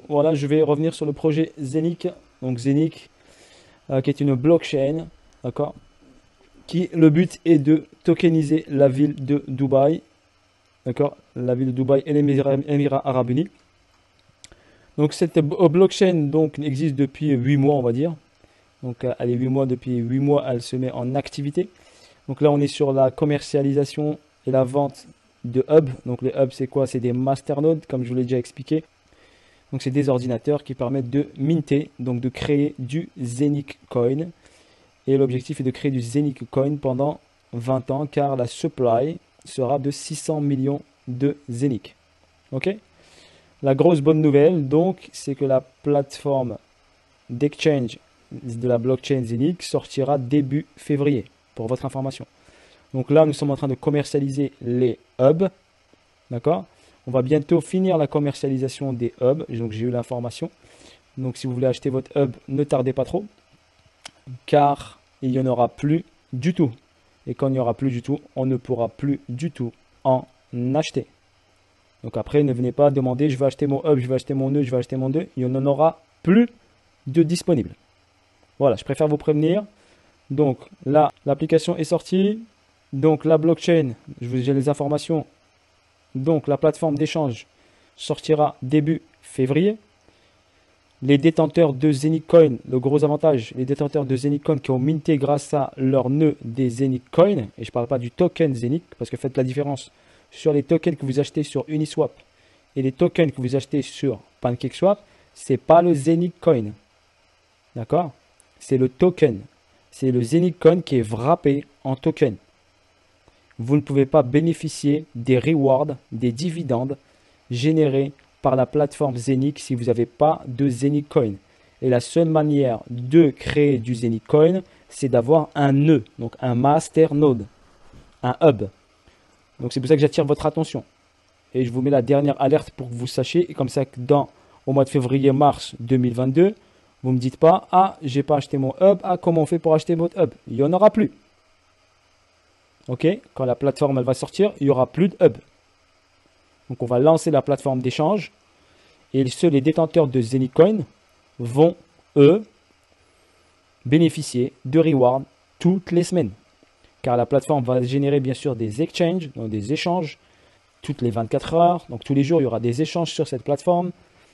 voilà, je vais revenir sur le projet Zenic. Donc Zenic, qui est une blockchain, d'accord, qui le but est de tokeniser la ville de Dubaï, d'accord, la ville de Dubaï et les Émirats Arabes Unis. Donc cette blockchain donc existe depuis 8 mois, on va dire. Donc elle est 8 mois, depuis 8 mois, elle se met en activité. Donc là, on est sur la commercialisation et la vente de hubs. Donc les hubs, c'est quoi? C'est des masternodes, comme je vous l'ai déjà expliqué. Donc c'est des ordinateurs qui permettent de minter, donc de créer du Zenic Coin. Et l'objectif est de créer du Zenic Coin pendant 20 ans, car la supply sera de 600 millions de Zenic. Ok? La grosse bonne nouvelle, donc, c'est que la plateforme d'exchange de la blockchain Zenic sortira début février, pour votre information. Donc là, nous sommes en train de commercialiser les hubs. D'accord? On va bientôt finir la commercialisation des hubs. Donc j'ai eu l'information. Donc si vous voulez acheter votre hub, ne tardez pas trop. Car il n'y en aura plus du tout. Et quand il n'y aura plus du tout, on ne pourra plus du tout en acheter. Donc après, ne venez pas demander, je vais acheter mon hub, je vais acheter mon nœud, je vais acheter mon nœud. Il n'y en aura plus de disponible. Voilà, je préfère vous prévenir. Donc là, l'application est sortie. Donc la blockchain, j'ai les informations. Donc la plateforme d'échange sortira début février. Les détenteurs de Zenicoin, le gros avantage, les détenteurs de Zenicoin qui ont minté grâce à leur nœud des Zenicoin, et je ne parle pas du token Zenic, parce que faites la différence sur les tokens que vous achetez sur Uniswap et les tokens que vous achetez sur PancakeSwap, c'est pas le Zenicoin. D'accord? C'est le token. C'est le Zenicoin qui est wrappé en token. Vous ne pouvez pas bénéficier des rewards, des dividendes générés par la plateforme Zenic si vous n'avez pas de Zenicoin. Et la seule manière de créer du Zenicoin, c'est d'avoir un nœud, donc un masternode, un hub. Donc c'est pour ça que j'attire votre attention. Et je vous mets la dernière alerte pour que vous sachiez. Et comme ça, au mois de février-mars 2022, vous ne me dites pas, ah, j'ai pas acheté mon hub, ah, comment on fait pour acheter votre hub? Il n'y en aura plus. Ok? Quand la plateforme elle va sortir, il n'y aura plus de hub. Donc on va lancer la plateforme d'échange. Et seuls les détenteurs de Zenicoin vont, eux, bénéficier de rewards toutes les semaines. Car la plateforme va générer bien sûr des exchanges, donc des échanges, toutes les 24 heures. Donc tous les jours, il y aura des échanges sur cette plateforme.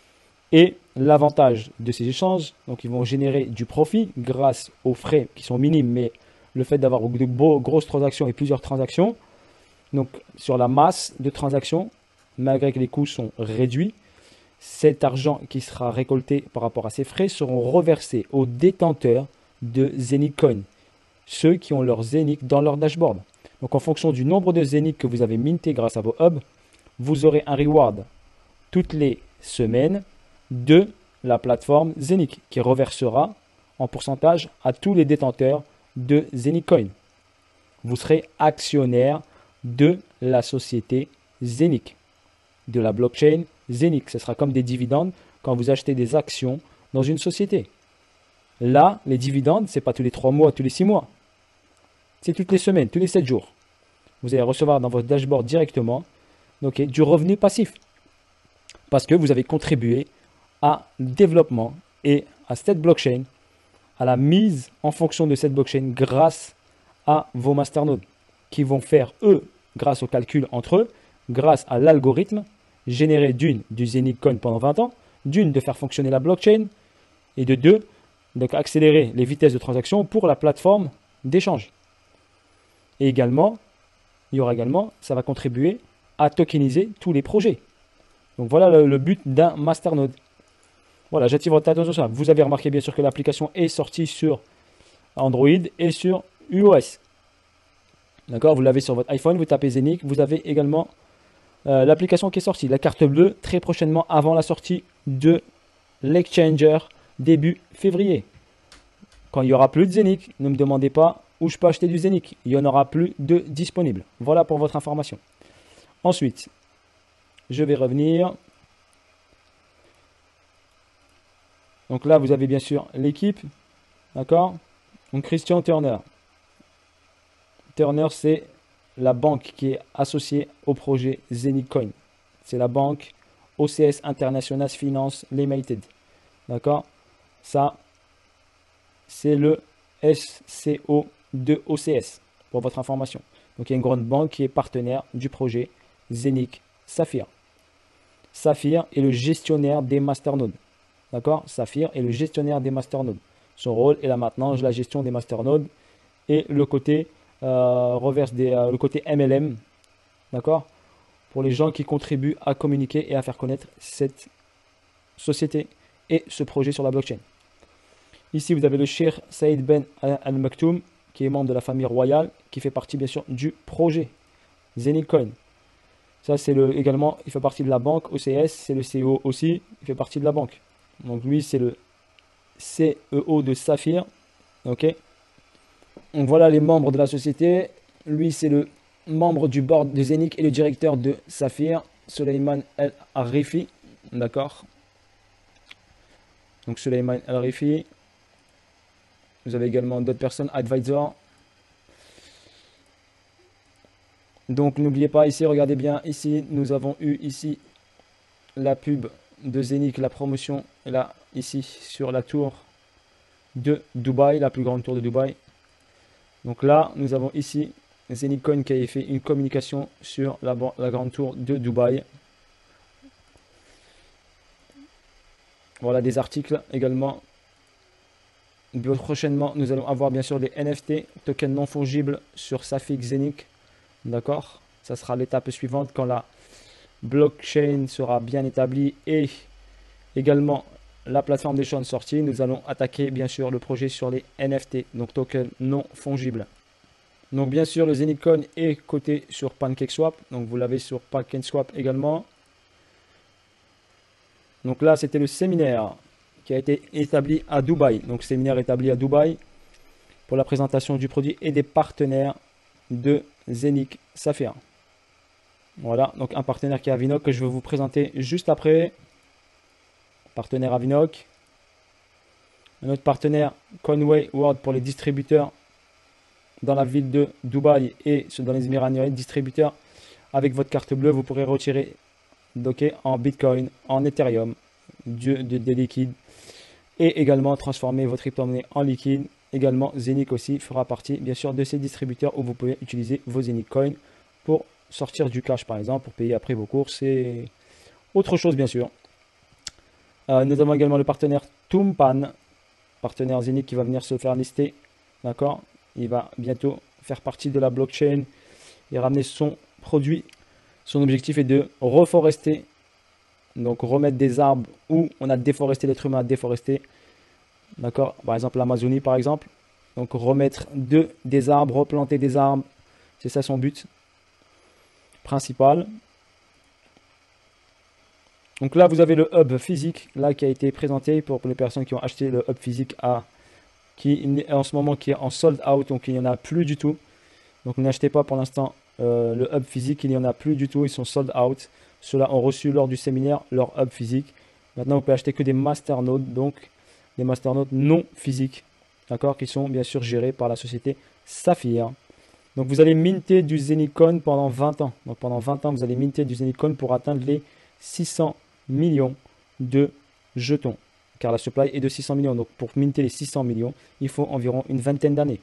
Et l'avantage de ces échanges, donc ils vont générer du profit grâce aux frais qui sont minimes, mais le fait d'avoir de grosses transactions et plusieurs transactions, donc sur la masse de transactions, malgré que les coûts sont réduits, cet argent qui sera récolté par rapport à ces frais seront reversés aux détenteurs de Zenicoin, ceux qui ont leur Zenic dans leur dashboard. Donc en fonction du nombre de Zenic que vous avez minté grâce à vos hubs, vous aurez un reward toutes les semaines de la plateforme Zenic qui reversera en pourcentage à tous les détenteurs de Zenicoin. Vous serez actionnaire de la société Zenic, de la blockchain Zenic. Ce sera comme des dividendes quand vous achetez des actions dans une société. Là, les dividendes, ce n'est pas tous les 3 mois, tous les 6 mois. C'est toutes les semaines, tous les 7 jours. Vous allez recevoir dans votre dashboard directement du revenu passif. Parce que vous avez contribué à le développement et à cette blockchain, à la mise en fonction de cette blockchain grâce à vos masternodes qui vont faire, eux, grâce au calcul entre eux, grâce à l'algorithme, générer d'une du Zenicoin pendant 20 ans, d'une de faire fonctionner la blockchain et de deux, donc accélérer les vitesses de transaction pour la plateforme d'échange. Et également, ça va contribuer à tokeniser tous les projets. Donc voilà le but d'un masternode. Voilà, j'attire votre attention sur ça. Vous avez remarqué bien sûr que l'application est sortie sur Android et sur iOS. D'accord, vous l'avez sur votre iPhone, vous tapez Zenic, vous avez également l'application qui est sortie, la carte bleue, très prochainement avant la sortie de l'exchanger début février. Quand il n'y aura plus de Zenic, ne me demandez pas où je peux acheter du Zenic. Il n'y en aura plus de disponible. Voilà pour votre information. Ensuite, je vais revenir. Donc là, vous avez bien sûr l'équipe. D'accord? Donc Christian Turner. Turner, c'est la banque qui est associée au projet Zenicoin. C'est la banque OCS International Finance Limited. D'accord? Ça, c'est le SCO de OCS, pour votre information. Donc, il y a une grande banque qui est partenaire du projet Zenic Saphir. Saphir est le gestionnaire des masternodes. D'accord? Saphir est le gestionnaire des masternodes. Son rôle est la maintenance, la gestion des masternodes et le côté le côté MLM. D'accord? Pour les gens qui contribuent à communiquer et à faire connaître cette société et ce projet sur la blockchain. Ici, vous avez le Cheikh Saïd Ben Al Maktoum, qui est membre de la famille royale, qui fait partie bien sûr du projet Zenic Coin. Ça, c'est également, il fait partie de la banque OCS, c'est le CEO aussi, il fait partie de la banque. Donc lui, c'est le CEO de Saphir. Ok. Donc voilà les membres de la société. Lui, c'est le membre du board de Zenic et le directeur de Saphir, Suleiman El Arifi. D'accord. Donc Suleiman El Arifi. Vous avez également d'autres personnes, advisors. Donc n'oubliez pas ici, regardez bien ici, nous avons eu ici la pub de Zenic, la promotion là ici sur la tour de Dubaï, la plus grande tour de Dubaï. Donc là, nous avons ici Zenic Coin qui a fait une communication sur la grande tour de Dubaï. Voilà des articles également. Prochainement, nous allons avoir bien sûr des NFT, tokens non fongibles sur Saphir Zenic. D'accord? Ça sera l'étape suivante quand la blockchain sera bien établie et également la plateforme d'échange sortie. Nous allons attaquer bien sûr le projet sur les NFT, donc tokens non fongibles. Donc bien sûr, le Zenic Coin est coté sur PancakeSwap. Donc vous l'avez sur PancakeSwap également. Donc là, c'était le séminaire qui a été établi à Dubaï. Donc séminaire établi à Dubaï pour la présentation du produit et des partenaires de Zenic Saphir. Voilà, donc un partenaire qui est Avinoc que je vais vous présenter juste après. Partenaire Avinoc. Un autre partenaire Conway World pour les distributeurs dans la ville de Dubaï et dans les Émirats Arabes. Distributeurs avec votre carte bleue, vous pourrez retirer en Bitcoin, en Ethereum, des liquides et également transformer votre crypto-monnaie en liquide. Également, Zenic aussi fera partie bien sûr de ces distributeurs où vous pouvez utiliser vos Zenic Coin pour sortir du cash par exemple, pour payer après vos courses et autre chose bien sûr. Nous avons également le partenaire Tumpan, partenaire Zenic qui va venir se faire lister. D'accord? Il va bientôt faire partie de la blockchain et ramener son produit. Son objectif est de reforester, donc remettre des arbres où on a déforesté, l'être humain a déforesté. D'accord? Par exemple l'Amazonie par exemple. Donc remettre des arbres, replanter des arbres. C'est ça son but principal. Donc là vous avez le hub physique là qui a été présenté pour les personnes qui ont acheté le hub physique qui est en ce moment qui est en sold out, donc il n'y en a plus du tout. Donc n'achetez pas pour l'instant le hub physique, il n'y en a plus du tout, ils sont sold out. Ceux-là ont reçu lors du séminaire leur hub physique. Maintenant vous pouvez acheter que des masternodes, donc des masternodes non physiques, d'accord, qui sont bien sûr gérés par la société Saphir. Donc vous allez minter du Zenic Coin pendant 20 ans. Donc pendant 20 ans, vous allez minter du Zenic Coin pour atteindre les 600 millions de jetons. Car la supply est de 600 millions. Donc pour minter les 600 millions, il faut environ une vingtaine d'années.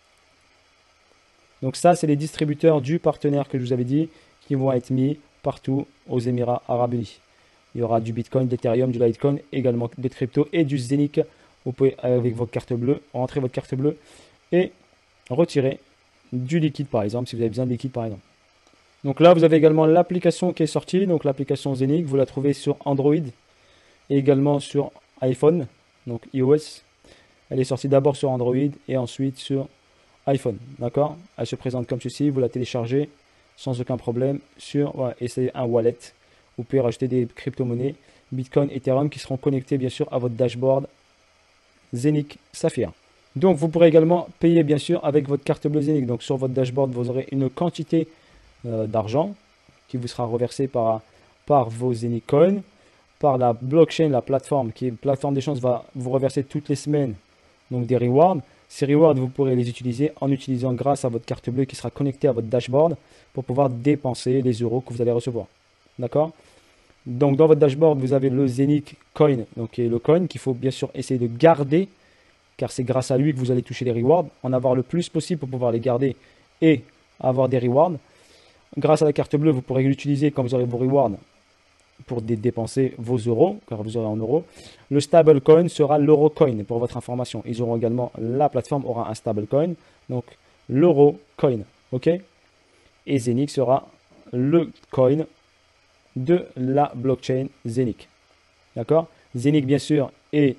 Donc ça, c'est les distributeurs du partenaire que je vous avais dit qui vont être mis partout aux Émirats Arabes Unis. Il y aura du Bitcoin, de l'Ethereum, du Litecoin, également des cryptos et du Zenic. Vous pouvez, avec votre carte bleue, rentrer votre carte bleue et retirer du liquide, par exemple, si vous avez besoin de liquide, par exemple. Donc là, vous avez également l'application qui est sortie. Donc l'application Zenic, vous la trouvez sur Android et également sur iPhone, donc iOS. Elle est sortie d'abord sur Android et ensuite sur iPhone. D'accord? Elle se présente comme ceci. Vous la téléchargez sans aucun problème et c'est un wallet. Vous pouvez rajouter des crypto-monnaies, Bitcoin, Ethereum qui seront connectés bien sûr à votre dashboard Zenic Saphir. Donc vous pourrez également payer bien sûr avec votre carte bleue Zenic. Donc sur votre dashboard, vous aurez une quantité d'argent qui vous sera reversée par vos Zenic Coins, par la blockchain, la plateforme qui est une plateforme d'échange va vous reverser toutes les semaines donc des rewards. Ces rewards, vous pourrez les utiliser en utilisant grâce à votre carte bleue qui sera connectée à votre dashboard pour pouvoir dépenser les euros que vous allez recevoir. D'accord? Donc dans votre dashboard, vous avez le Zenic Coin, donc qui est le coin qu'il faut bien sûr essayer de garder, car c'est grâce à lui que vous allez toucher les rewards, en avoir le plus possible pour pouvoir les garder et avoir des rewards. Grâce à la carte bleue, vous pourrez l'utiliser quand vous aurez vos rewards pour dépenser vos euros, car vous aurez en euros. Le stablecoin sera l'euro coin, pour votre information. Ils auront également, la plateforme aura un stablecoin, donc l'euro coin, ok. Et Zenic sera le coin de la blockchain Zenic, d'accord. Zenic, bien sûr, est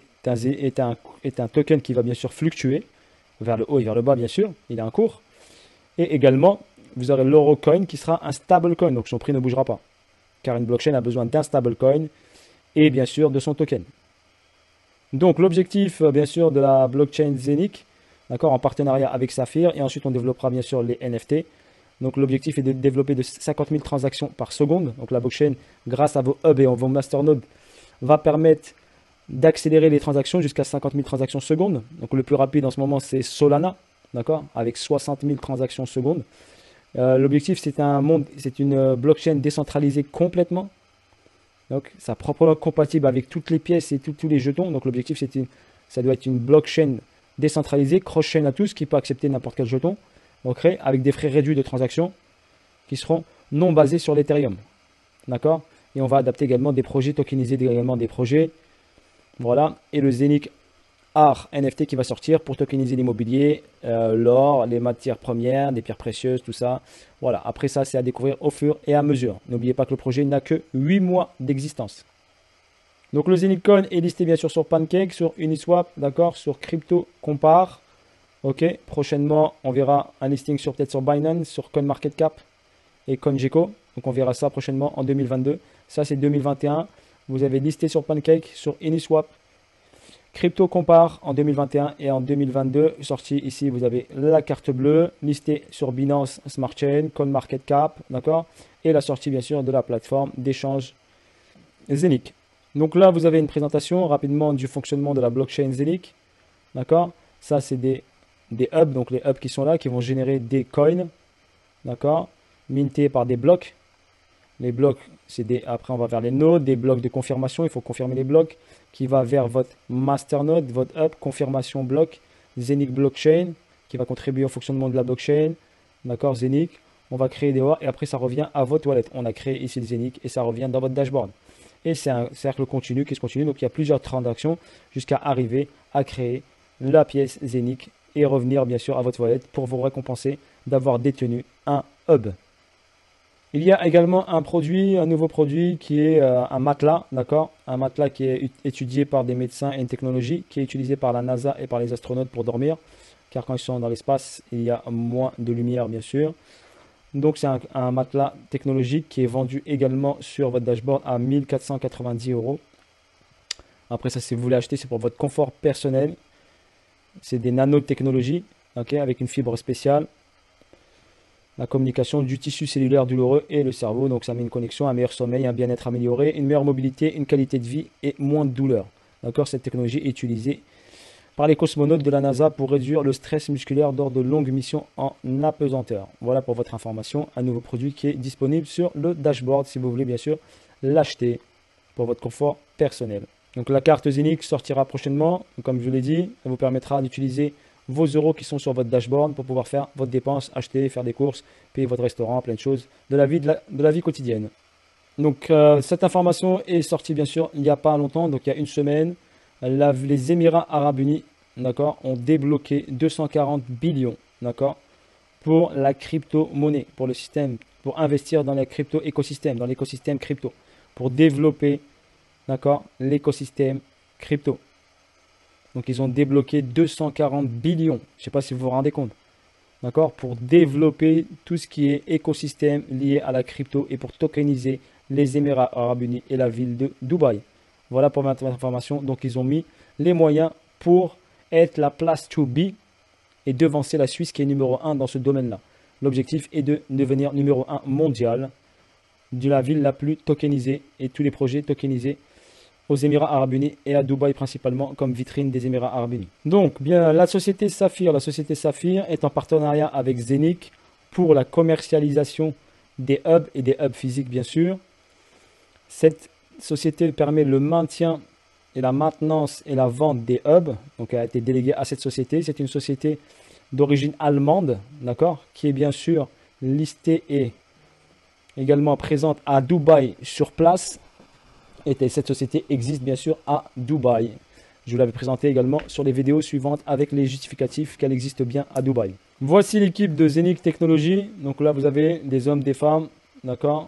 un token qui va bien sûr fluctuer vers le haut et vers le bas, bien sûr. Il a un cours. Et également, vous aurez l'euro coin qui sera un stablecoin, donc son prix ne bougera pas, car une blockchain a besoin d'un stablecoin et bien sûr de son token. Donc l'objectif bien sûr de la blockchain Zenic, d'accord, en partenariat avec Saphir, et ensuite on développera bien sûr les NFT. Donc l'objectif est de développer de 50 000 transactions par seconde. Donc la blockchain, grâce à vos hubs et vos masternodes, va permettre d'accélérer les transactions jusqu'à 50 000 transactions secondes. Donc le plus rapide en ce moment c'est Solana, d'accord, avec 60 000 transactions secondes. L'objectif c'est une blockchain décentralisée complètement. Donc ça proprement compatible avec toutes les pièces et tous les jetons. Donc l'objectif ça doit être une blockchain décentralisée, cross-chain à tous, qui peut accepter n'importe quel jeton. Donc avec des frais réduits de transaction qui seront non basés sur l'Ethereum. D'accord. Et on va adapter également des projets, tokeniser également des projets. Voilà. Et le Zenic Art NFT qui va sortir pour tokeniser l'immobilier, l'or, les matières premières, des pierres précieuses, tout ça. Voilà. Après ça, c'est à découvrir au fur et à mesure. N'oubliez pas que le projet n'a que 8 mois d'existence. Donc le Zenic Coin est listé bien sûr sur Pancake, sur Uniswap, d'accord, sur Crypto Compare. Ok, prochainement, on verra un listing peut-être sur Binance, sur CoinMarketCap et CoinGecko. Donc on verra ça prochainement en 2022. Ça c'est 2021. Vous avez listé sur Pancake, sur Uniswap, Crypto Compare en 2021 et en 2022. Sorti ici, vous avez la carte bleue, listée sur Binance Smart Chain, CoinMarketCap, d'accord. Et la sortie bien sûr de la plateforme d'échange Zenic. Donc là, vous avez une présentation rapidement du fonctionnement de la blockchain Zenic, d'accord. Ça c'est des hubs, donc les hubs qui sont là, qui vont générer des coins, d'accord, mintés par des blocs. Les blocs, après on va vers les nodes, des blocs de confirmation, il faut confirmer les blocs, qui va vers votre masternode, votre hub, confirmation bloc, Zenic blockchain, qui va contribuer au fonctionnement de la blockchain, d'accord, Zenic. On va créer des OA et après ça revient à votre wallet. On a créé ici le Zenic et ça revient dans votre dashboard. Et c'est un cercle continu qui se continue, donc il y a plusieurs transactions jusqu'à arriver à créer la pièce Zenic et revenir bien sûr à votre wallet pour vous récompenser d'avoir détenu un hub. Il y a également un nouveau produit qui est un matelas, d'accord, un matelas qui est étudié par des médecins et une technologie qui est utilisée par la NASA et par les astronautes pour dormir, car quand ils sont dans l'espace, il y a moins de lumière bien sûr. Donc c'est un matelas technologique qui est vendu également sur votre dashboard à 1490 €. Après ça, si vous voulez acheter, c'est pour votre confort personnel. C'est des nanotechnologies, ok, avec une fibre spéciale. La communication du tissu cellulaire douloureux et le cerveau. Donc ça met une connexion, un meilleur sommeil, un bien-être amélioré, une meilleure mobilité, une qualité de vie et moins de douleur. D'accord, cette technologie est utilisée par les cosmonautes de la NASA pour réduire le stress musculaire lors de longues missions en apesanteur. Voilà pour votre information, un nouveau produit qui est disponible sur le dashboard si vous voulez bien sûr l'acheter pour votre confort personnel. Donc la carte Zenic sortira prochainement, comme je vous l'ai dit, elle vous permettra d'utiliser vos euros qui sont sur votre dashboard pour pouvoir faire votre dépense, acheter, faire des courses, payer votre restaurant, plein de choses de la vie quotidienne. Donc cette information est sortie bien sûr il n'y a pas longtemps, donc il y a une semaine. Les Émirats Arabes Unis, d'accord, ont débloqué 240 billions, d'accord, pour la crypto-monnaie, pour le système, pour investir dans les crypto-écosystèmes, dans l'écosystème crypto, pour développer, d'accord, l'écosystème crypto. Donc ils ont débloqué 240 billions, je ne sais pas si vous vous rendez compte, d'accord, pour développer tout ce qui est écosystème lié à la crypto et pour tokeniser les Émirats Arabes Unis et la ville de Dubaï. Voilà pour votre information. Donc ils ont mis les moyens pour être la place to be et devancer la Suisse qui est numéro 1 dans ce domaine-là. L'objectif est de devenir numéro 1 mondial de la ville la plus tokenisée et tous les projets tokenisés aux Émirats Arabes Unis et à Dubaï principalement comme vitrine des Émirats Arabes Unis. Donc bien la société Saphir est en partenariat avec Zenic pour la commercialisation des hubs et des hubs physiques bien sûr. Cette société permet le maintien et la maintenance et la vente des hubs. Donc elle a été déléguée à cette société. C'est une société d'origine allemande, d'accord, qui est bien sûr listée et également présente à Dubaï sur place. Et cette société existe bien sûr à Dubaï. Je vous l'avais présenté également sur les vidéos suivantes avec les justificatifs qu'elle existe bien à Dubaï. Voici l'équipe de Zenic Technologies. Donc là, vous avez des hommes, des femmes, d'accord.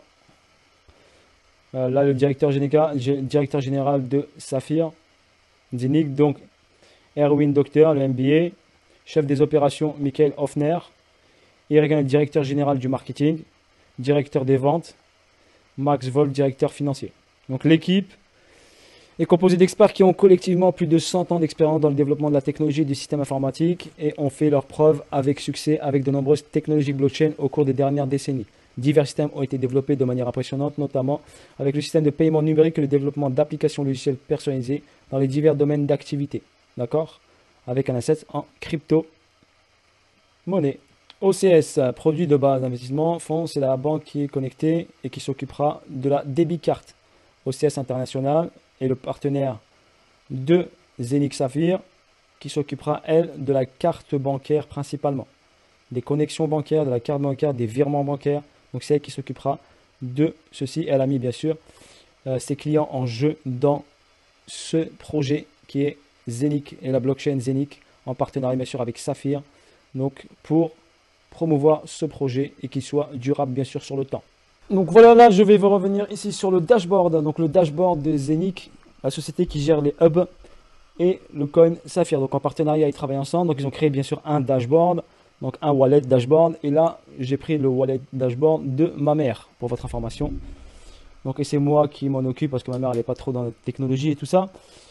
Là, le directeur général de Saphir Zenic, donc Erwin Docteur, le MBA, chef des opérations Michael Hoffner, Irgan, directeur général du marketing, directeur des ventes, Max Wolf, directeur financier. Donc l'équipe est composée d'experts qui ont collectivement plus de 100 ans d'expérience dans le développement de la technologie et du système informatique et ont fait leurs preuves avec succès avec de nombreuses technologies blockchain au cours des dernières décennies. Divers systèmes ont été développés de manière impressionnante, notamment avec le système de paiement numérique et le développement d'applications logicielles personnalisées dans les divers domaines d'activité. D'accord? Avec un asset en crypto-monnaie. OCS, produit de base d'investissement, fonds, c'est la banque qui est connectée et qui s'occupera de la débit carte. OCS International est le partenaire de Zenic Saphir qui s'occupera, elle, de la carte bancaire principalement. Des connexions bancaires, de la carte bancaire, des virements bancaires. Donc c'est elle qui s'occupera de ceci. Elle a mis bien sûr ses clients en jeu dans ce projet qui est Zenic et la blockchain Zenic en partenariat bien sûr avec Saphir. Donc pour promouvoir ce projet et qu'il soit durable bien sûr sur le temps. Donc voilà, là je vais vous revenir ici sur le dashboard. Donc le dashboard de Zenic, la société qui gère les hubs et le coin Saphir. Donc en partenariat ils travaillent ensemble. Donc ils ont créé bien sûr un dashboard. Donc un wallet dashboard. Et là j'ai pris le wallet dashboard de ma mère pour votre information. Donc et c'est moi qui m'en occupe parce que ma mère elle n'est pas trop dans la technologie et tout ça.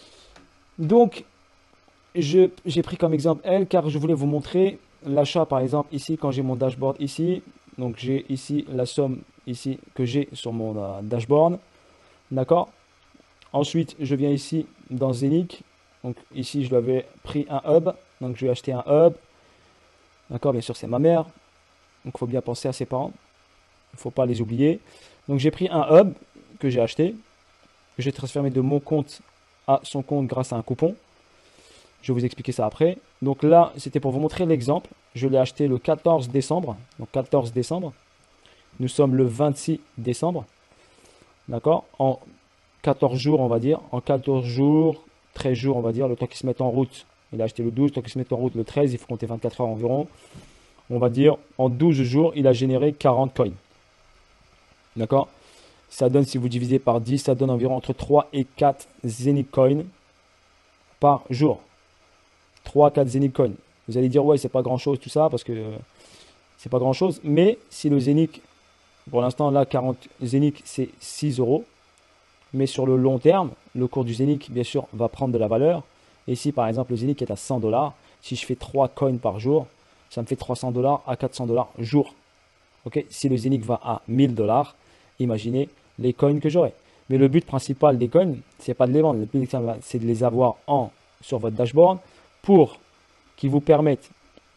Donc j'ai pris comme exemple elle car je voulais vous montrer l'achat par exemple ici quand j'ai mon dashboard ici. Donc j'ai ici la somme ici que j'ai sur mon dashboard. D'accord. Ensuite je viens ici dans Zenic. Donc ici je lui avais pris un hub. Donc je vais acheter un hub. D'accord, bien sûr c'est ma mère. Donc il faut bien penser à ses parents. Il ne faut pas les oublier. Donc j'ai pris un hub que j'ai acheté. Que j'ai transféré de mon compte à son compte grâce à un coupon. Je vais vous expliquer ça après. Donc là, c'était pour vous montrer l'exemple. Je l'ai acheté le 14 décembre. Donc 14 décembre. Nous sommes le 26 décembre. D'accord? En 14 jours, on va dire. En 14 jours, 13 jours, on va dire. Le temps qu'il se mette en route. Il a acheté le 12. Le temps qu'il se mette en route le 13. Il faut compter 24 heures environ. On va dire, en 12 jours, il a généré 40 coins. D'accord? Ça donne, si vous divisez par 10, ça donne environ entre 3 et 4 Zenic coins par jour. 3 4 Zenic coins. Vous allez dire, ouais, c'est pas grand chose tout ça, parce que c'est pas grand chose. Mais si le Zenic, pour l'instant, là, 40 Zenic, c'est 6 euros. Mais sur le long terme, le cours du Zenic, bien sûr, va prendre de la valeur. Et si, par exemple, le Zenic est à 100 $, si je fais 3 coins par jour, ça me fait 300 $ à 400 $ jour. Ok, si le Zenic va à 1000 $, imaginez les coins que j'aurai. Mais le but principal des coins, c'est pas de les vendre. Le but, c'est de les avoir sur votre dashboard pour qu'ils vous permettent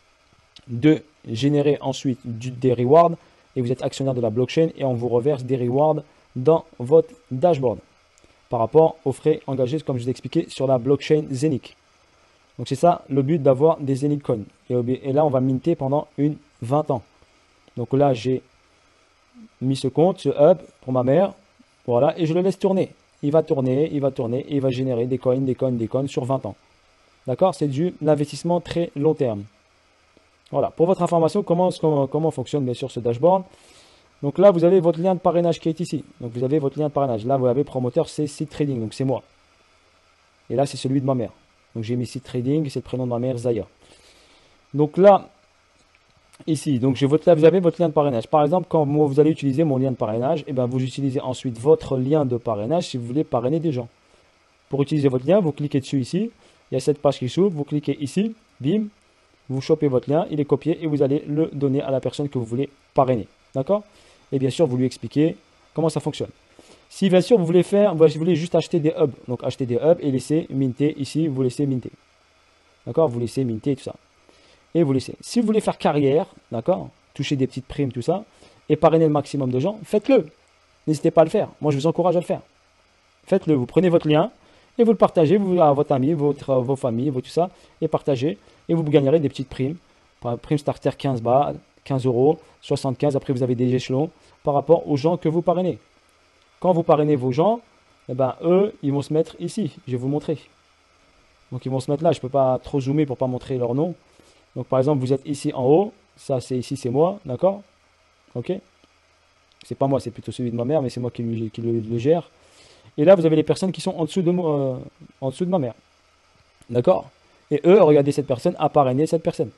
de générer ensuite des rewards. Et vous êtes actionnaire de la blockchain et on vous reverse des rewards dans votre dashboard par rapport aux frais engagés, comme je vous ai expliqué, sur la blockchain Zenic. Donc c'est ça le but d'avoir des Zenic coins. Et là, on va minter pendant 20 ans. Donc là, j'ai mis ce compte, ce hub pour ma mère. Voilà, et je le laisse tourner. Il va tourner, il va tourner, et il va générer des coins, des coins, des coins sur 20 ans. D'accord? C'est du investissement très long terme. Voilà, pour votre information, comment fonctionne bien sûr ce dashboard. Donc là, vous avez votre lien de parrainage qui est ici. Donc vous avez votre lien de parrainage. Là, vous avez promoteur, c'est Seed Trading, donc c'est moi. Et là, c'est celui de ma mère. Donc j'ai mis Seed Trading, c'est le prénom de ma mère, Zaya. Donc là, ici, donc là, vous avez votre lien de parrainage. Par exemple, quand vous allez utiliser mon lien de parrainage, et vous utilisez ensuite votre lien de parrainage si vous voulez parrainer des gens. Pour utiliser votre lien, vous cliquez dessus ici. Il y a cette page qui s'ouvre, vous cliquez ici, bim, vous chopez votre lien, il est copié et vous allez le donner à la personne que vous voulez parrainer. D'accord? Et bien sûr, vous lui expliquez comment ça fonctionne. Si bien sûr, vous voulez juste acheter des hubs, donc acheter des hubs et laisser minter ici, vous laissez minter. D'accord? Vous laissez minter tout ça. Et vous laissez. Si vous voulez faire carrière, d'accord, toucher des petites primes, tout ça, et parrainer le maximum de gens, faites-le. N'hésitez pas à le faire. Moi, je vous encourage à le faire. Faites-le, vous prenez votre lien et vous le partagez à votre ami, vos familles, tout ça, et partagez. Et vous gagnerez des petites primes. Par prime starter 15 balles, 15 euros, 75. Après, vous avez des échelons par rapport aux gens que vous parrainez. Quand vous parrainez vos gens, eh ben, eux, ils vont se mettre ici. Je vais vous montrer. Donc, ils vont se mettre là. Je ne peux pas trop zoomer pour ne pas montrer leur nom. Donc, par exemple, vous êtes ici en haut. Ça, c'est ici, c'est moi. D'accord? Ok? C'est pas moi, c'est plutôt celui de ma mère, mais c'est moi qui le gère. Et là, vous avez les personnes qui sont en dessous de moi, en dessous de ma mère. D'accord? Et eux, regardez, cette personne a parrainé cette personne.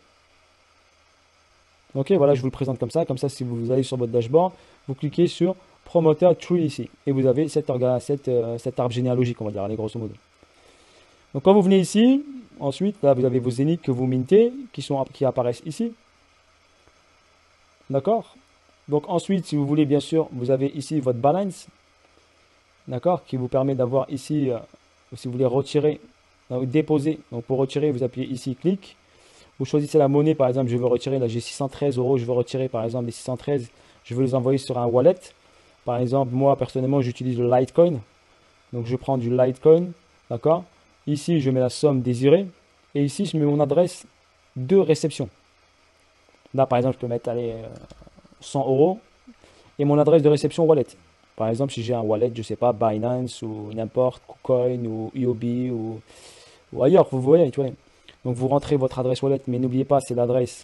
Ok, voilà, je vous le présente comme ça. Comme ça, si vous allez sur votre dashboard, vous cliquez sur Promoter Tree ici. Et vous avez cet arbre généalogique, on va dire, allez, grosso modo. Donc quand vous venez ici, ensuite, là, vous avez vos zéniths que vous mintez, qui apparaissent ici. D'accord? Donc ensuite, si vous voulez, bien sûr, vous avez ici votre balance. D'accord? Qui vous permet d'avoir ici, si vous voulez retirer, déposer. Donc pour retirer, vous appuyez ici, clic. Vous choisissez la monnaie, par exemple, je veux retirer, là j'ai 613 euros, je veux retirer par exemple les 613, je veux les envoyer sur un wallet. Par exemple, moi personnellement, j'utilise le Litecoin. Donc je prends du Litecoin, d'accord? Ici, je mets la somme désirée. Et ici, je mets mon adresse de réception. Là, par exemple, je peux mettre allez, 100 euros et mon adresse de réception wallet. Par exemple, si j'ai un wallet, je sais pas, Binance ou n'importe, KuCoin ou IOB ou ailleurs, vous voyez, tu vois. Donc vous rentrez votre adresse wallet, mais n'oubliez pas, c'est l'adresse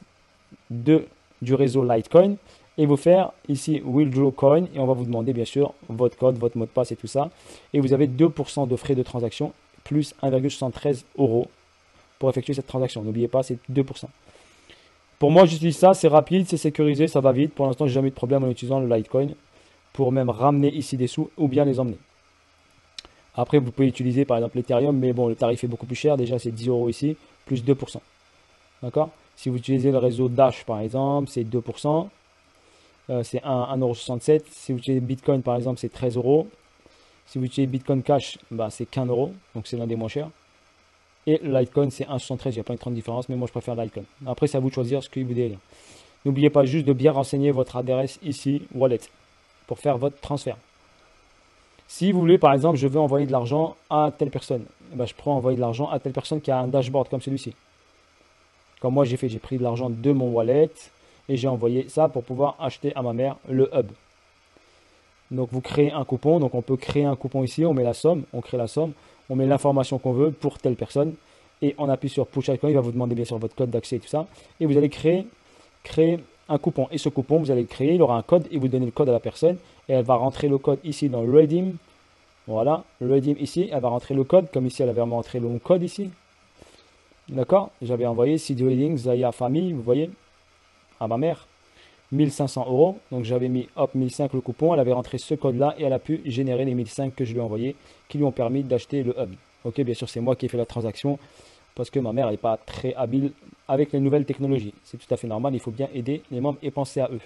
du réseau Litecoin. Et vous faire ici Withdraw Coin. Et on va vous demander bien sûr votre code, votre mot de passe et tout ça. Et vous avez 2% de frais de transaction plus 1,73 euros pour effectuer cette transaction. N'oubliez pas, c'est 2%. Pour moi, j'utilise ça, c'est rapide, c'est sécurisé, ça va vite. Pour l'instant, j'ai jamais eu de problème en utilisant le Litecoin pour même ramener ici des sous ou bien les emmener. Après, vous pouvez utiliser par exemple l'Ethereum, mais bon, le tarif est beaucoup plus cher. Déjà, c'est 10 euros ici, plus 2%. D'accord? Si vous utilisez le réseau Dash, par exemple, c'est 2%. C'est 1,67 €. Si vous utilisez Bitcoin, par exemple, c'est 13 euros. Si vous utilisez Bitcoin Cash, bah, c'est 15 euros. Donc, c'est l'un des moins chers. Et Litecoin, c'est 1,73. Il n'y a pas une grande différence, mais moi, je préfère Litecoin. Après, c'est à vous de choisir ce que vous voulez. N'oubliez pas juste de bien renseigner votre adresse ici, wallet, pour faire votre transfert. Si vous voulez, par exemple, je veux envoyer de l'argent à telle personne, eh ben, je prends envoyer de l'argent à telle personne qui a un dashboard comme celui-ci. Comme moi, j'ai pris de l'argent de mon wallet et j'ai envoyé ça pour pouvoir acheter à ma mère le hub. Donc, vous créez un coupon. Donc, on peut créer un coupon ici. On met la somme. On crée la somme. On met l'information qu'on veut pour telle personne. Et on appuie sur Push Icon. Il va vous demander bien sûr votre code d'accès et tout ça. Et vous allez créer un coupon. Et ce coupon, vous allez le créer. Il aura un code et vous donnez le code à la personne. Et elle va rentrer le code ici dans Redeem. Voilà, Redeem ici. Elle va rentrer le code. Comme ici, elle avait rentré le code ici. D'accord? J'avais envoyé Seed Reading, Zaya Famille, vous voyez, à ma mère. 1500 euros. Donc j'avais mis hop 1005 le coupon. Elle avait rentré ce code-là et elle a pu générer les 1005 que je lui ai envoyé qui lui ont permis d'acheter le hub. Ok, bien sûr, c'est moi qui ai fait la transaction parce que ma mère n'est pas très habile avec les nouvelles technologies. C'est tout à fait normal. Il faut bien aider les membres et penser à eux.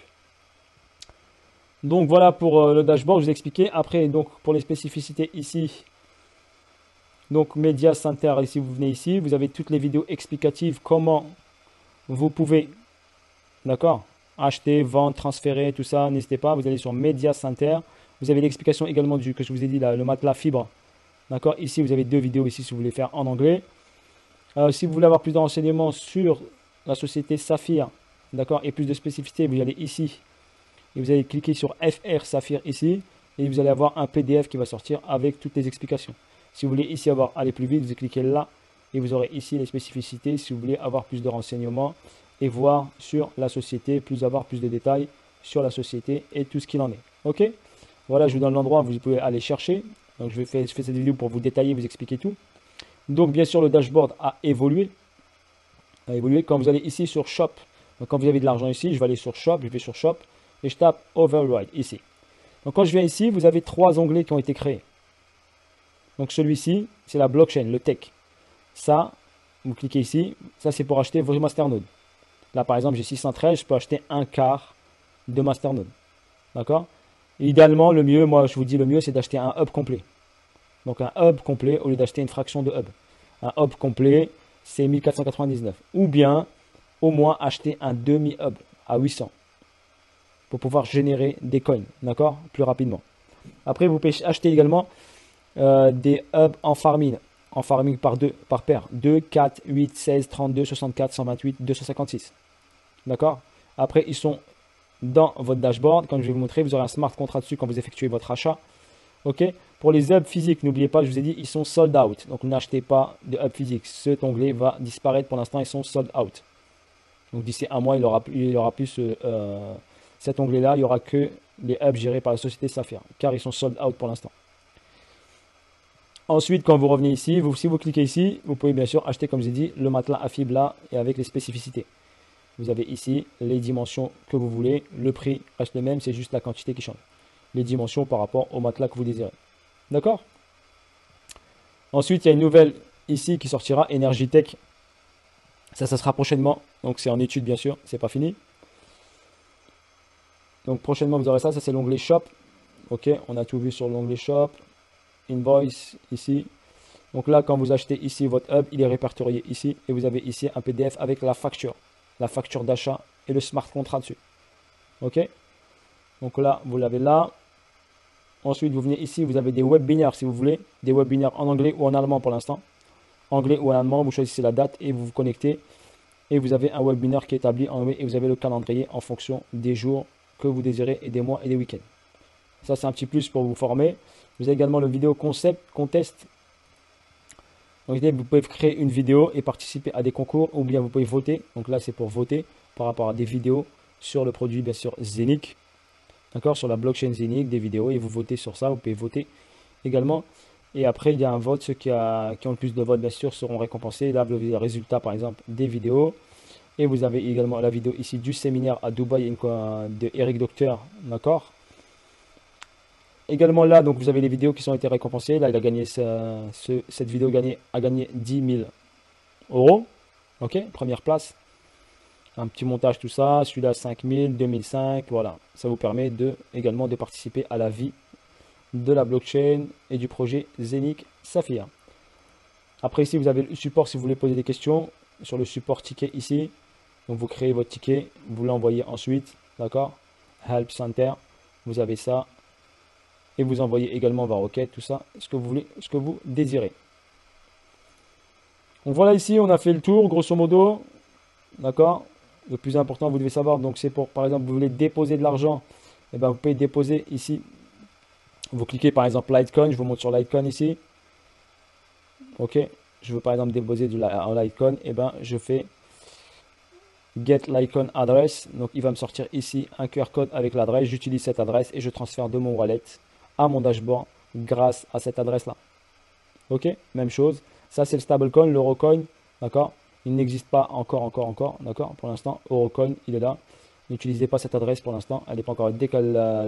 Donc voilà pour le dashboard, je vous ai expliqué. Après, donc pour les spécificités ici, donc Media Center, ici vous venez ici, vous avez toutes les vidéos explicatives, comment vous pouvez, d'accord, acheter, vendre, transférer, tout ça. N'hésitez pas, vous allez sur Media Center. Vous avez l'explication également que je vous ai dit, là, le matelas fibre. D'accord, ici vous avez 2 vidéos ici si vous voulez faire en anglais. Si vous voulez avoir plus de renseignements sur la société Saphir, d'accord, et plus de spécificités, vous allez ici. Et vous allez cliquer sur FR Saphir ici. Et vous allez avoir un PDF qui va sortir avec toutes les explications. Si vous voulez ici aller plus vite, vous cliquez là. Et vous aurez ici les spécificités si vous voulez avoir plus de renseignements et voir sur la société, avoir plus de détails sur la société et tout ce qu'il en est. Ok? Voilà, je vous donne l'endroit où vous pouvez aller chercher. Donc je fais cette vidéo pour vous détailler, vous expliquer tout. Donc bien sûr, le dashboard a évolué. Quand vous allez ici sur Shop. Donc quand vous avez de l'argent ici, je vais aller sur Shop, je vais sur Shop et je tape Override ici. Donc quand je viens ici, vous avez 3 onglets qui ont été créés. Donc celui-ci, c'est la blockchain, le tech. Ça, vous cliquez ici, ça c'est pour acheter vos masternodes. Là par exemple, j'ai 613, je peux acheter un quart de masternode. D'accord? Idéalement, le mieux, moi je vous dis le mieux, c'est d'acheter un hub complet. Donc un hub complet au lieu d'acheter une fraction de hub. Un hub complet, c'est 1499. Ou bien, au moins acheter un demi-hub à 800 pour pouvoir générer des coins, d'accord, plus rapidement. Après, vous pouvez acheter également des hubs en farming par paire. 2, 4, 8, 16, 32, 64, 128, 256. D'accord? Après, ils sont dans votre dashboard. Comme je vais vous montrer, vous aurez un smart contract dessus quand vous effectuez votre achat. Ok? Pour les hubs physiques, n'oubliez pas, je vous ai dit, ils sont sold out. Donc n'achetez pas de hub physique. Cet onglet va disparaître pour l'instant, ils sont sold out. Donc d'ici un mois, il y aura plus cet onglet-là. Il n'y aura que les hubs gérés par la société Saphir, car ils sont sold out pour l'instant. Ensuite, quand vous revenez ici, si vous cliquez ici, vous pouvez bien sûr acheter, comme j'ai dit, le matelas à fibre là et avec les spécificités. Vous avez ici les dimensions que vous voulez. Le prix reste le même, c'est juste la quantité qui change. Les dimensions par rapport au matelas que vous désirez. D'accord? Ensuite, il y a une nouvelle ici qui sortira, Energitech. Ça sera prochainement. Donc, c'est en étude, bien sûr. C'est pas fini. Donc, prochainement, vous aurez ça. Ça, c'est l'onglet Shop. Ok, on a tout vu sur l'onglet Shop. Invoice, ici. Donc là, quand vous achetez ici votre hub, il est répertorié ici. Et vous avez ici un PDF avec la facture d'achat et le smart contract dessus. Ok? Donc là, vous l'avez là. Ensuite, vous venez ici, vous avez des webinaires si vous voulez. Des webinaires en anglais ou en allemand pour l'instant. Anglais ou en allemand, vous choisissez la date et vous vous connectez. Et vous avez un webinaire qui est établi en anglais et vous avez le calendrier en fonction des jours que vous désirez et des mois et des week-ends. Ça, c'est un petit plus pour vous former. Vous avez également le vidéo concept, contest. Donc, vous pouvez créer une vidéo et participer à des concours ou bien vous pouvez voter. Donc là, c'est pour voter par rapport à des vidéos sur le produit, bien sûr, Zeniq. D'accord, sur la blockchain Zeniq, des vidéos et vous votez sur ça. Vous pouvez voter également. Et après, il y a un vote. Ceux qui ont le plus de votes, bien sûr, seront récompensés. Là, vous avez le résultat, par exemple, des vidéos. Et vous avez également la vidéo ici du séminaire à Dubaï de Eric Docteur. D'accord. Également là, donc vous avez les vidéos qui ont été récompensées. Là, il a gagné cette vidéo a gagné 10 000 euros. Ok, première place. Un petit montage, tout ça. Celui-là, 5 000, 2005. Voilà, ça vous permet également de participer à la vie de la blockchain et du projet Zeniq Saphir. Après, ici, vous avez le support si vous voulez poser des questions. Sur le support ticket ici. Donc, vous créez votre ticket. Vous l'envoyez ensuite. D'accord. Help Center. Vous avez ça. Et vous envoyez également vos requêtes, tout ça, ce que vous voulez, ce que vous désirez. Donc voilà, ici, on a fait le tour, grosso modo. D'accord? Le plus important, vous devez savoir, donc c'est pour, par exemple, vous voulez déposer de l'argent, et bien vous pouvez déposer ici. Vous cliquez par exemple Litecoin, je vous montre sur Litecoin ici. Ok, je veux par exemple déposer en Litecoin, et ben je fais Get Litecoin Address. Donc il va me sortir ici un QR code avec l'adresse. J'utilise cette adresse et je transfère de mon wallet à mon dashboard grâce à cette adresse là. Ok, même chose. Ça c'est le stablecoin, l'eurocoin, d'accord. Il n'existe pas encore, d'accord. Pour l'instant, Eurocoin, il est là. N'utilisez pas cette adresse pour l'instant, elle n'est pas encore. Dès que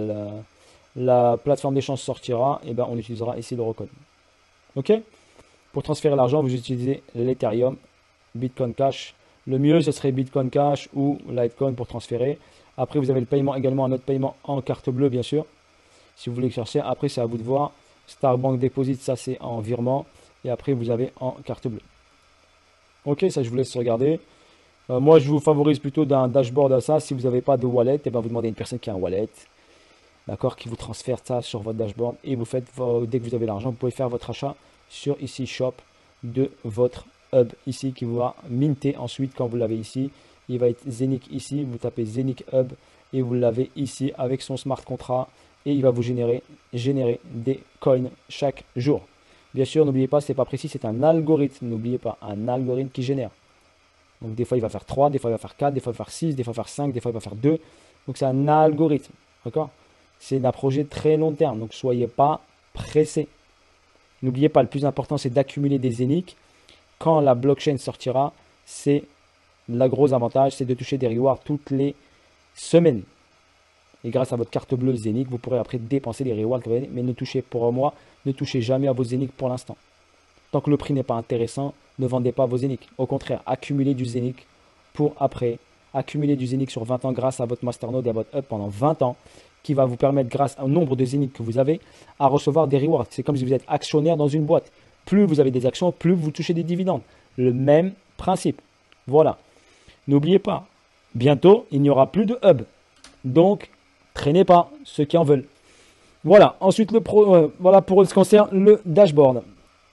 la plateforme d'échange sortira, et ben on utilisera ici l'Eurocoin. Ok. Pour transférer l'argent, vous utilisez l'Ethereum, Bitcoin Cash. Le mieux, ce serait Bitcoin Cash ou Litecoin pour transférer. Après, vous avez le paiement également, un autre paiement en carte bleue, bien sûr. Si vous voulez chercher, après, c'est à vous de voir. Starbank Deposit, ça, c'est en virement. Et après, vous avez en carte bleue. Ok, ça, je vous laisse regarder. Moi, je vous favorise plutôt d'un dashboard à ça. Si vous n'avez pas de wallet, et ben, vous demandez à une personne qui a un wallet. D'accord, qui vous transfère ça sur votre dashboard. Et vous faites, dès que vous avez l'argent, vous pouvez faire votre achat sur ici Shop de votre hub ici qui vous va minter ensuite quand vous l'avez ici. Il va être Zeniq ici, vous tapez Zeniq Hub et vous l'avez ici avec son smart contract et il va vous générer des coins chaque jour. Bien sûr, n'oubliez pas, c'est pas précis, c'est un algorithme. N'oubliez pas, un algorithme qui génère. Donc des fois il va faire 3, des fois il va faire 4, des fois il va faire 6, des fois il va faire 5, des fois il va faire 2. Donc c'est un algorithme. D'accord? C'est un projet très long terme, donc soyez pas pressés. N'oubliez pas, le plus important, c'est d'accumuler des Zeniq. Quand la blockchain sortira, c'est le gros avantage, c'est de toucher des rewards toutes les semaines. Et grâce à votre carte bleue Zeniq, vous pourrez après dépenser les rewards. Mais ne touchez, pour moi, ne touchez jamais à vos Zeniq pour l'instant. Tant que le prix n'est pas intéressant, ne vendez pas vos Zeniq. Au contraire, accumulez du Zeniq pour après. Accumulez du Zeniq sur 20 ans grâce à votre masternode et à votre hub pendant 20 ans, qui va vous permettre, grâce au nombre de Zeniq que vous avez, à recevoir des rewards. C'est comme si vous êtes actionnaire dans une boîte. Plus vous avez des actions, plus vous touchez des dividendes. Le même principe. Voilà. N'oubliez pas, bientôt, il n'y aura plus de hub. Donc, traînez pas ceux qui en veulent. Voilà, ensuite voilà pour ce qui concerne le dashboard.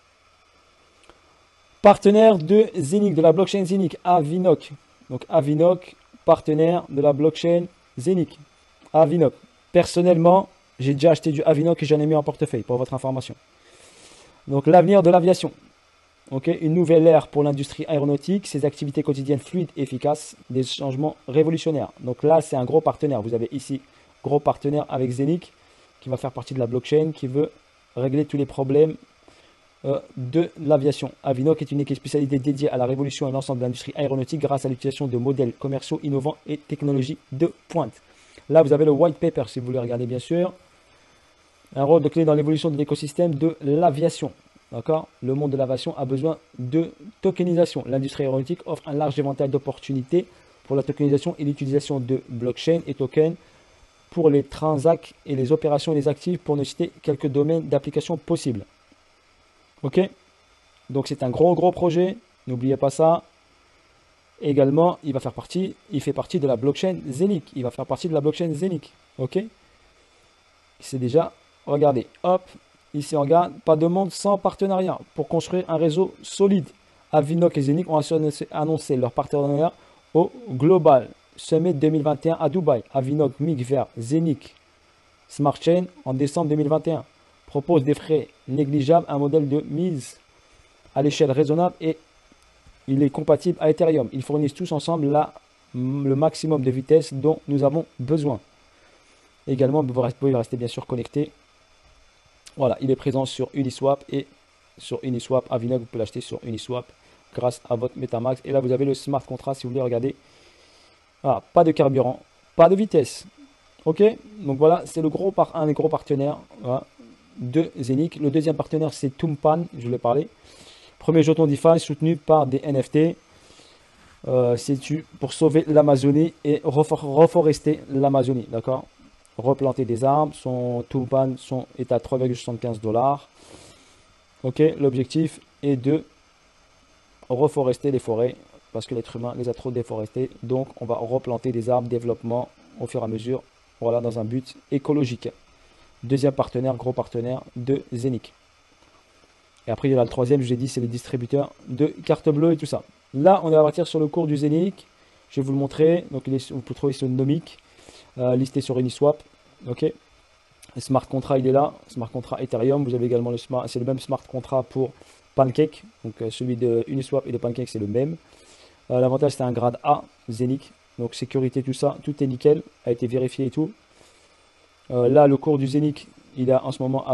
Partenaire de Zenic, de la blockchain Zenic, Avinoc. Donc Avinoc, partenaire de la blockchain Zenic. Avinoc. Personnellement, j'ai déjà acheté du Avinoc et j'en ai mis en portefeuille pour votre information. Donc l'avenir de l'aviation. Okay, une nouvelle ère pour l'industrie aéronautique, ses activités quotidiennes fluides et efficaces, des changements révolutionnaires. Donc là, c'est un gros partenaire. Vous avez ici, gros partenaire avec Zenic, qui va faire partie de la blockchain, qui veut régler tous les problèmes de l'aviation. Avinoc est une équipe spécialisée dédiée à la révolution et l'ensemble de l'industrie aéronautique grâce à l'utilisation de modèles commerciaux innovants et technologies de pointe. Là, vous avez le white paper, si vous voulez regarder, bien sûr. Un rôle de clé dans l'évolution de l'écosystème de l'aviation. D'accord? Le monde de l'aviation a besoin de tokenisation. L'industrie aéronautique offre un large éventail d'opportunités pour la tokenisation et l'utilisation de blockchain et tokens pour les transacts et les opérations et les actifs, pour ne citer quelques domaines d'application possibles. Ok? Donc c'est un gros projet. N'oubliez pas ça. Également, il fait partie de la blockchain Zenic. Il va faire partie de la blockchain Zenic. Ok? C'est déjà, regardez, hop, ici on regarde, pas de monde sans partenariat pour construire un réseau solide. Avinoc et Zenic ont annoncé leur partenariat au Global Summit 2021 à Dubaï. Avinoc migre vers Zenic Smart Chain en décembre 2021. Propose des frais négligeables, un modèle de mise à l'échelle raisonnable et il est compatible à Ethereum. Ils fournissent tous ensemble le maximum de vitesse dont nous avons besoin. Également, vous pouvez rester bien sûr connecté. Voilà, il est présent sur Uniswap et sur Uniswap, Avinoc, vous pouvez l'acheter sur Uniswap grâce à votre Metamask. Et là, vous avez le smart contract si vous voulez regarder. Ah, pas de carburant, pas de vitesse. Ok, donc voilà, c'est un des gros partenaires, voilà, de Zenic. Le deuxième partenaire, c'est Tumpan, je voulais parler. Premier jeton DeFi soutenu par des NFT. C'est pour sauver l'Amazonie et reforester l'Amazonie, d'accord? Replanter des arbres, son Tumpan est à 3,75 $. Ok, l'objectif est de reforester les forêts parce que l'être humain les a trop déforestés. Donc, on va replanter des arbres, développement au fur et à mesure, voilà, dans un but écologique. Deuxième partenaire, gros partenaire de Zenic. Et après, il y a le troisième, je l'ai dit, c'est les distributeurs de cartes bleues et tout ça. Là, on va partir sur le cours du Zenic. Je vais vous le montrer. Donc, vous pouvez trouver sur Nomic, listé sur Uniswap. Ok. Le smart contract, il est là. Smart contract Ethereum. Vous avez également c'est le même smart contract pour Pancake. Donc, celui de Uniswap et de Pancake, c'est le même. L'avantage, c'est un grade A, Zenic. Donc, sécurité, tout ça, tout est nickel. A été vérifié et tout. Là, le cours du Zenic, il est en ce moment à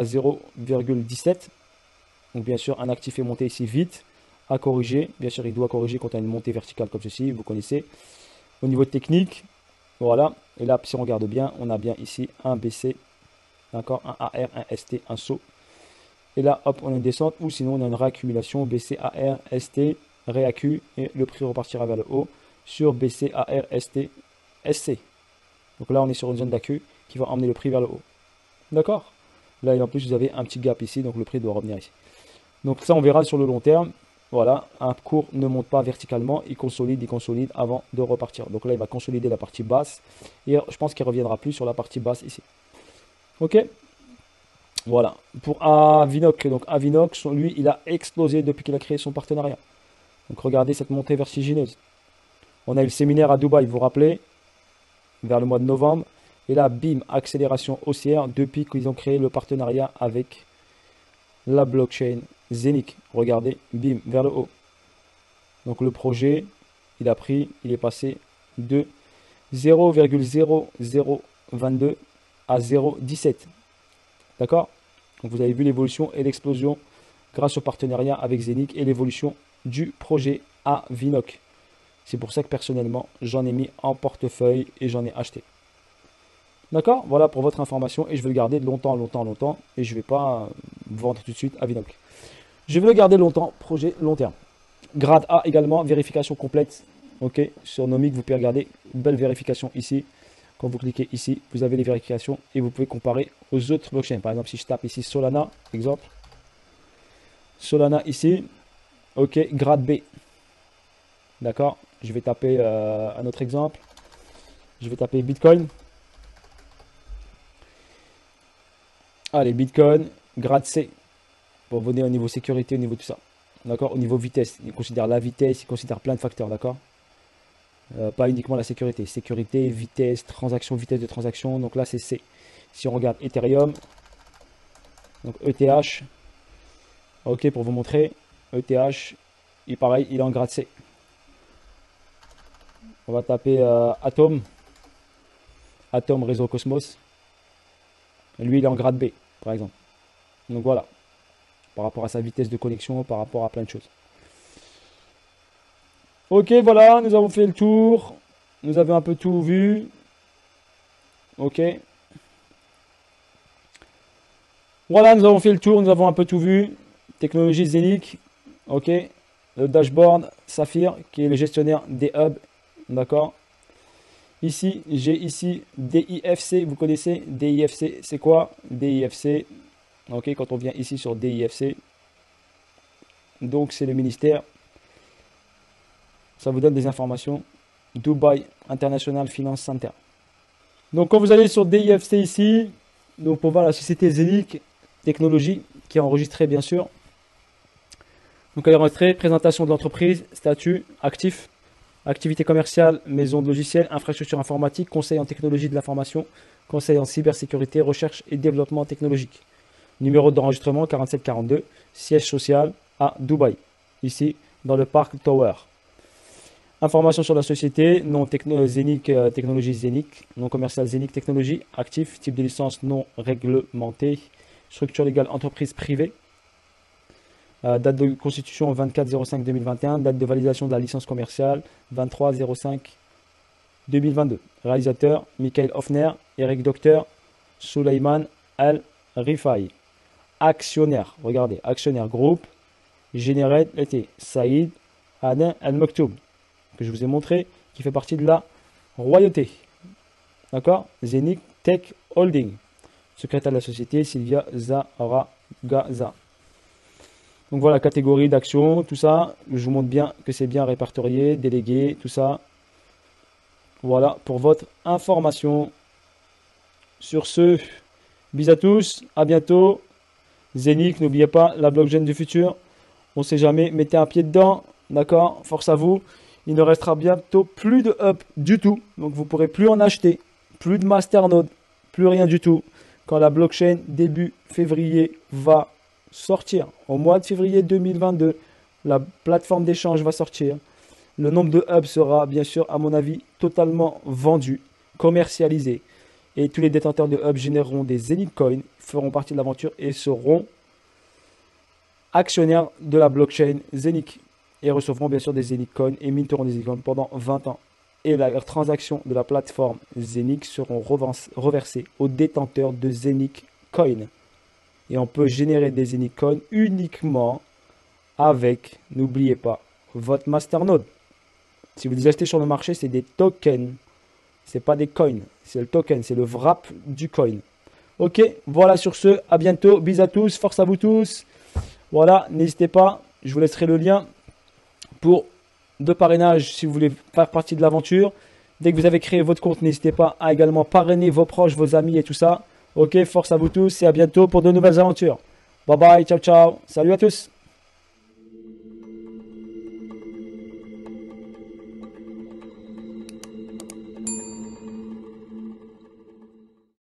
0,17. Donc bien sûr, un actif est monté ici vite, à corriger. Bien sûr, il doit corriger quand on a une montée verticale comme ceci, vous connaissez. Au niveau technique, voilà. Et là, si on regarde bien, on a bien ici un BC, d'accord, un AR, un ST, un saut. Et là, hop, on a une descente, ou sinon on a une réaccumulation BC, AR, ST, réaccu, et le prix repartira vers le haut sur BC, AR, ST, SC. Donc là, on est sur une zone d'accu qui va emmener le prix vers le haut. D'accord? Là, et en plus, vous avez un petit gap ici, donc le prix doit revenir ici. Donc ça, on verra sur le long terme. Voilà, un cours ne monte pas verticalement, il consolide avant de repartir. Donc là, il va consolider la partie basse. Et je pense qu'il reviendra plus sur la partie basse ici. Ok. Voilà. Pour Avinoc, donc Avinoc, lui, il a explosé depuis qu'il a créé son partenariat. Donc regardez cette montée vertigineuse. On a eu le séminaire à Dubaï, vous vous rappelez, vers le mois de novembre. Et là, bim, accélération haussière depuis qu'ils ont créé le partenariat avec la blockchain Zenic. Regardez, bim, vers le haut. Donc le projet, il est passé de 0,0022 à 0,17. D'accord? Donc vous avez vu l'évolution et l'explosion grâce au partenariat avec Zenic et l'évolution du projet Avinoc. C'est pour ça que personnellement, j'en ai mis en portefeuille et j'en ai acheté. D'accord? Voilà pour votre information et je vais le garder longtemps et je ne vais pas vendre tout de suite Avinoc. Je vais le garder longtemps, projet long terme. Grade A également, vérification complète. Ok, sur Nomic, vous pouvez regarder, belle vérification ici. Quand vous cliquez ici, vous avez les vérifications et vous pouvez comparer aux autres blockchains. Par exemple, si je tape ici Solana, exemple. Solana ici, ok, grade B. D'accord, je vais taper un autre exemple. Je vais taper Bitcoin. Allez, Bitcoin, grade C. Pour vous donner au niveau sécurité, au niveau de tout ça. D'accord? Au niveau vitesse. Il considère la vitesse, il considère plein de facteurs, d'accord? Pas uniquement la sécurité. Sécurité, vitesse, transaction, vitesse de transaction. Donc là, c'est C. Si on regarde Ethereum, donc ETH, ok, pour vous montrer, ETH, il pareil, il est en grade C. On va taper Atom, Atom Réseau Cosmos. Lui, il est en grade B, par exemple. Donc voilà, par rapport à sa vitesse de connexion, par rapport à plein de choses. Ok, voilà, nous avons fait le tour. Nous avons un peu tout vu. Ok. Voilà, nous avons fait le tour, nous avons un peu tout vu. Technologie Zenic. Ok. Le dashboard Saphir, qui est le gestionnaire des hubs. D'accord. Ici, j'ai ici DIFC. Vous connaissez DIFC, c'est quoi? DIFC. Ok, quand on vient ici sur DIFC. Donc, c'est le ministère. Ça vous donne des informations. Dubai International Finance Center. Donc quand vous allez sur DIFC ici, donc pour voir la société Zenic Technologies, qui est enregistrée bien sûr. Donc elle est enregistrée, présentation de l'entreprise, statut, actif, activité commerciale, maison de logiciels, infrastructure informatique, conseil en technologie de l'information, conseil en cybersécurité, recherche et développement technologique. Numéro d'enregistrement 4742, siège social à Dubaï, ici dans le Park Tower. Informations sur la société, nom Zenic Technologies Zenic, nom commercial Zenic Technologies, actif, type de licence non réglementé, structure légale entreprise privée, date de constitution 24/05/2021, date de validation de la licence commerciale 23/05/2022. Réalisateur Michael Hoffner, Eric Docteur, Suleyman Al-Rifai. Actionnaire, regardez, actionnaire groupe, Général était Saïd Adin Al-Maktoum, que je vous ai montré, qui fait partie de la royauté. D'accord? Zenic Tech Holding. Secrétaire de la société, Sylvia Zaragaza. Donc voilà, catégorie d'action, tout ça. Je vous montre bien que c'est bien répertorié, délégué, tout ça. Voilà, pour votre information. Sur ce, bis à tous, à bientôt. Zenic, n'oubliez pas, la blockchain du futur. On ne sait jamais, mettez un pied dedans. D'accord? Force à vous. Il ne restera bientôt plus de hub du tout. Donc vous ne pourrez plus en acheter. Plus de masternode. Plus rien du tout. Quand la blockchain début février va sortir. Au mois de février 2022, la plateforme d'échange va sortir. Le nombre de hubs sera bien sûr, à mon avis, totalement vendu, commercialisé. Et tous les détenteurs de hubs généreront des Zenic Coins, feront partie de l'aventure et seront actionnaires de la blockchain Zenic. Et recevront bien sûr des Zenic Coins et minteront des Zenic Coins pendant 20 ans. Et leurs transactions de la plateforme Zenic seront reversées aux détenteurs de Zenic Coin. Et on peut générer des Zenic Coins uniquement avec, n'oubliez pas, votre masternode. Si vous les achetez sur le marché, c'est des tokens. C'est pas des coins, c'est le token, c'est le wrap du coin. Ok, voilà sur ce, à bientôt, bis à tous, force à vous tous. Voilà, n'hésitez pas, je vous laisserai le lien pour de parrainage si vous voulez faire partie de l'aventure. Dès que vous avez créé votre compte, n'hésitez pas à également parrainer vos proches, vos amis et tout ça. Ok, force à vous tous et à bientôt pour de nouvelles aventures. Bye bye, ciao ciao, salut à tous.